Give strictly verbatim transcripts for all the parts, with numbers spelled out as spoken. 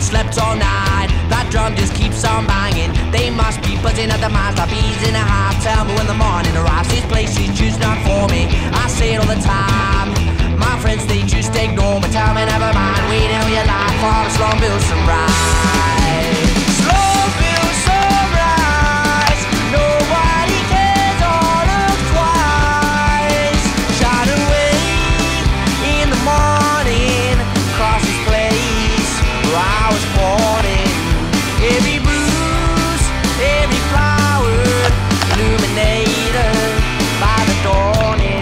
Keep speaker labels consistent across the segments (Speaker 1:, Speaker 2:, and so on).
Speaker 1: slept all night. That drum just keeps on banging. They must be buzzing at the minds like bees in a hive. Tell me when the morning arrives, this place is just not for me. I say it all the time. My friends, they just ignore me. Tell me never mind, waiting all your life for the Slumville sunrise. Slumville sunrise, nobody cares or looks twice. Shine away in the morning, across this place where I was born in. Every bruise, every flower, illuminated by the dawning.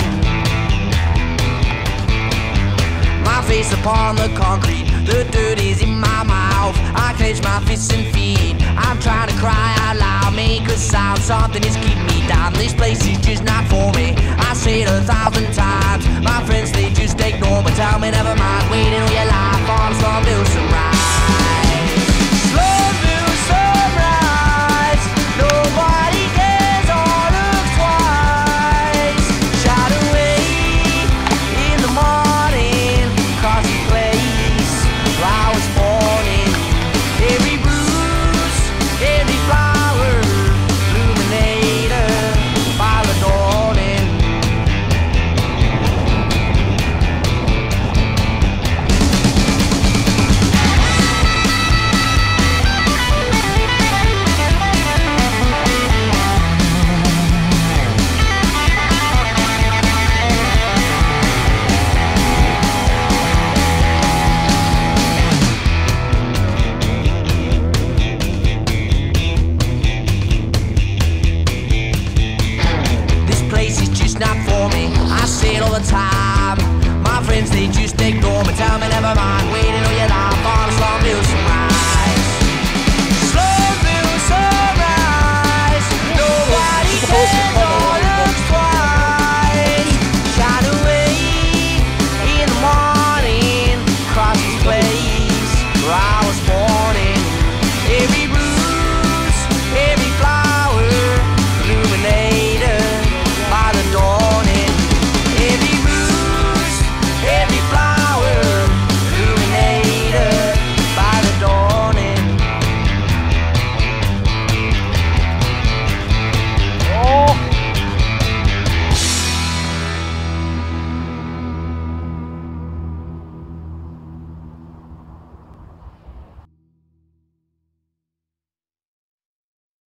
Speaker 1: My face upon the concrete, the dirt is in my mouth. I clench my fists and feet. I'm trying to cry out loud, make a sound. Something is keeping me down. This place is just not for me. I say it a thousand times. My friends, they just ignore me. Tell me never mind, waiting all your life on Slumville sunrise. Slumville sunrise, nobody cares or looks twice. Shout away in the morning, across the place where I was born in. Every bruise, every flower, illuminated by the dawning. This place is just not for me. I say it all the time. My friends, they just ignore me. Tell me never mind, waiting all your life on a Slumville sunrise.